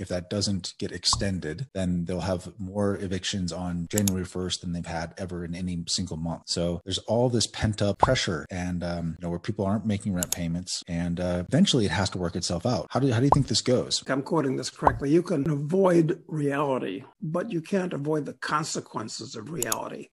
if that doesn't get extended, then they'll have more evictions on January 1st than they've had ever in any single month. So there's all this pent up pressure and, where people aren't making rent payments, and eventually it has to work itself out. How do you think this goes? I'm quoting this correctly. You can avoid reality, but you can't avoid the consequences of reality.